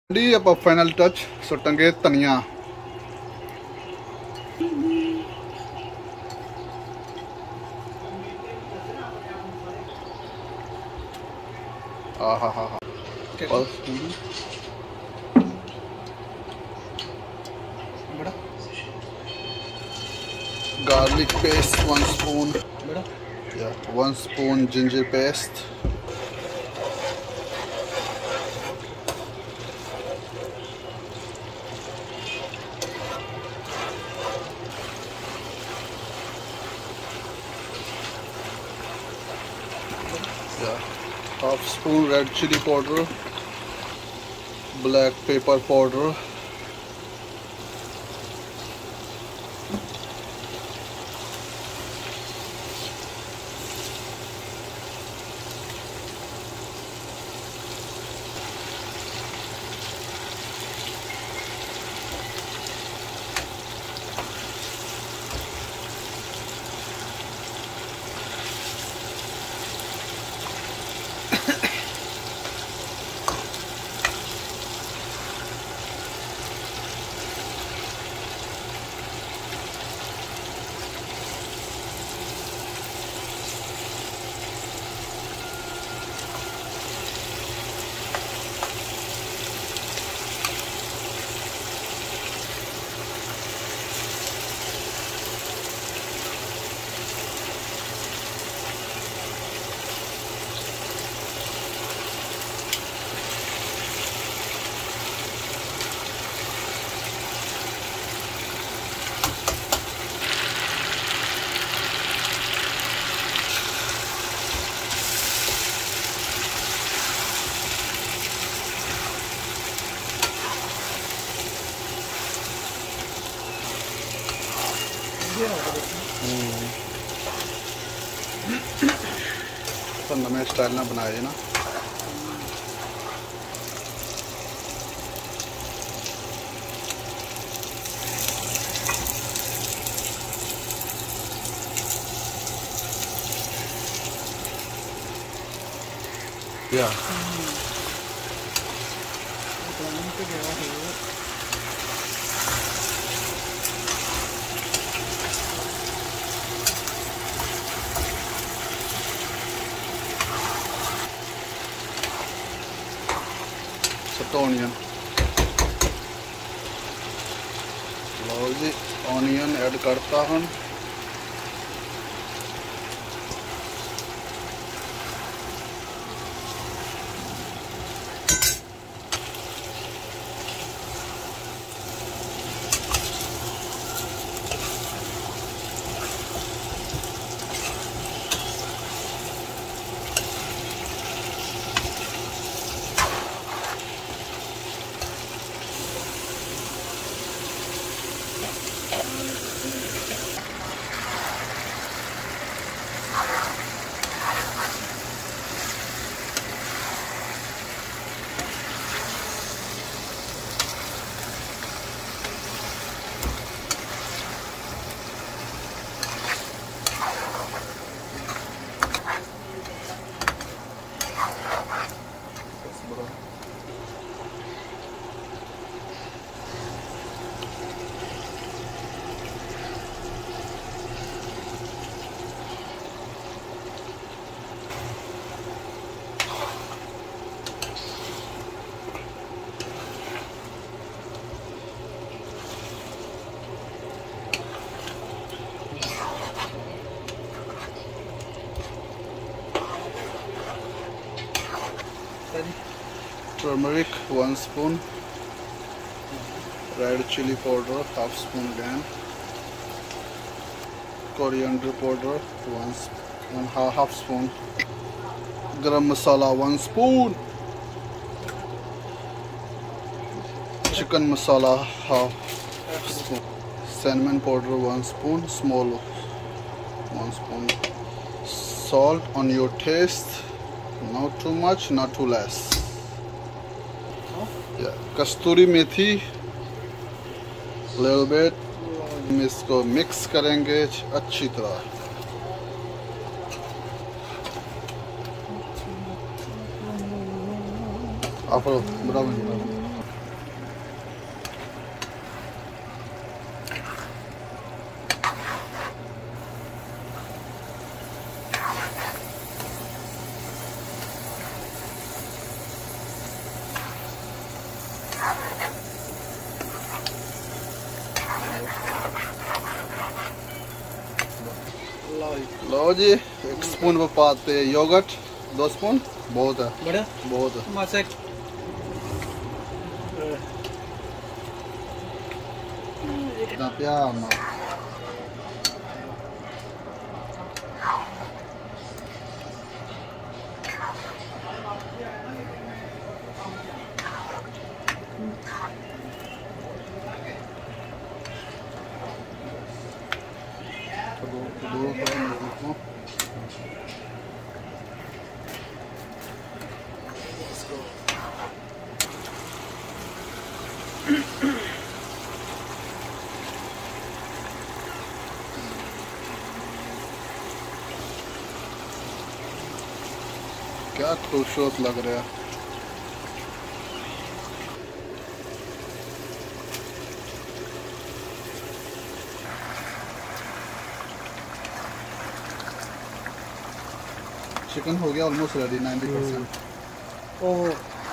D अब final touch so टंगे धनिया। हा हा garlic paste 1 spoon, yeah, 1 spoon ginger paste, yeah, half spoon red chili powder, black pepper powder, तो नवे स्टाइल ना बनाए ना। या ऑनियन लो जी, ऑनियन ऐड करता हूँ। Turmeric 1 spoon, red chili powder half spoon again, coriander powder 1.5 spoon, garam masala 1 spoon, chicken masala half spoon, cinnamon powder 1 spoon, small 1 spoon, salt on your taste, not too much, not too less. Yeah, Kasturi methi little bit, हम इसको mix करेंगे अच्छी तरह। आप बराबर लो जी, 1 spoon वो पाते yogurt, 2 spoon बहुत है, बड़ा बहुत है। मासा प्यार ना क्या खूबसूरत लग रहा है। चिकन हो गया ऑलमोस्ट रेडी 90%। ओह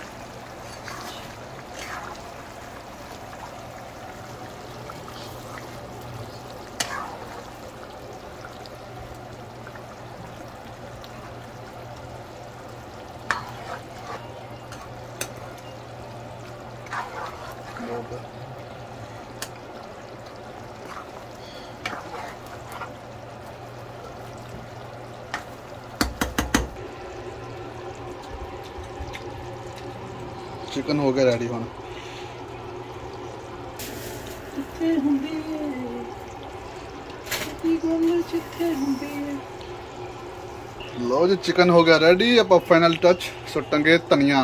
चिकन हो गया रेडी होना। लो जी, चिकन हो गया रेडी। अब फाइनल टच सुटंगे धनिया।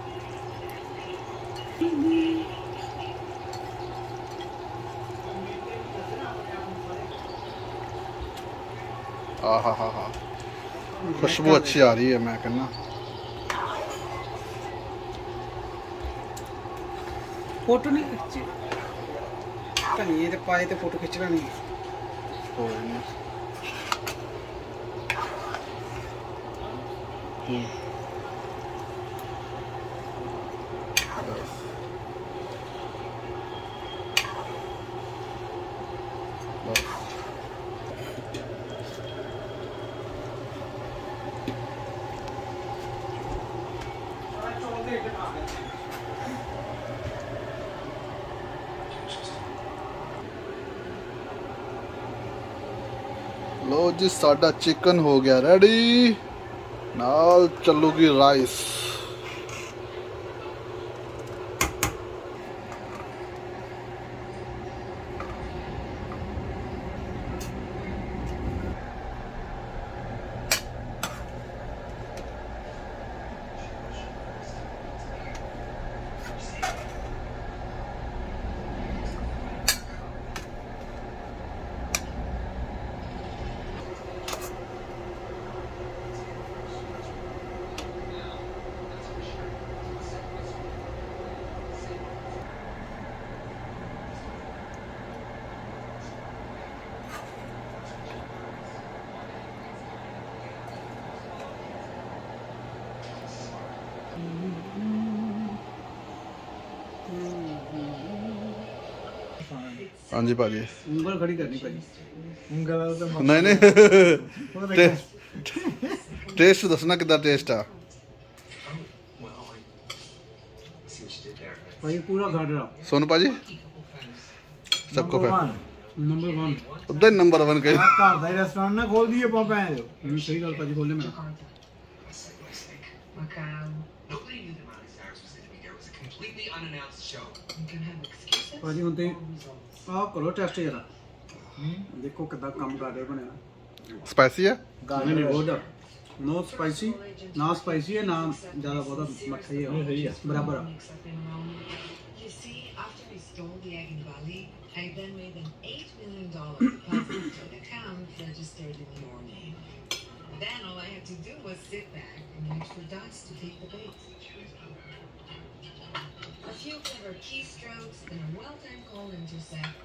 आहा हा हा, खुशबू अच्छी आ रही है। मैं कहना फोटो नहीं खिंची धनिए ते पाए ते फोटो खिंचना नहीं। कोई नहीं। लो जी, साडा चिकन हो गया रेडी। नाल चलूगी राइस। हाँ जी भाजी, ਉਂਗਲ ਖੜੀ ਕਰਨੀ ਭਾਜੀ। ਉਂਗਲ ਤਾਂ नहीं नहीं टेस्ट दसना कितना टेस्ट आ। ਭਾਈ ਪੂਰਾ ਘੜ ਰਹਾ। सोनू भाजी सबको फिर ਨੰਬਰ 1 उधर नंबर 1 के ਘਰ ਦਾ ਰੈਸਟੋਰੈਂਟ ਨਾ ਖੋਲ ਦਈਏ ਆਪਾਂ ਭੈਣ ਜੋ। ਸਹੀ ਗੱਲ ਭਾਜੀ, ਖੋਲੇ ਮੈਂ। ਭਾਜੀ ਹੁਣ ਤੇ ਆਹ ਕਰੋ ਟੈਸਟ ਜਰਾ, ਦੇਖੋ ਕਿੱਦਾਂ ਕੰਮ ਕਰ ਰਿਹਾ ਬਣਿਆ। स्पाइसी है। ਗਾਣੇ ਨੇ ਬਹੁਤ नो स्पाइसी, ना स्पाइसी है ना ज़्यादा बहुत मठा ही है, बराबर है। You see, after we stole the egg in Bali, I then made an $8 million deposit to an account registered in your name. Then all I had to do was sit back and wait for dice to take the bait. A few clever keystrokes and a well-timed call intercept,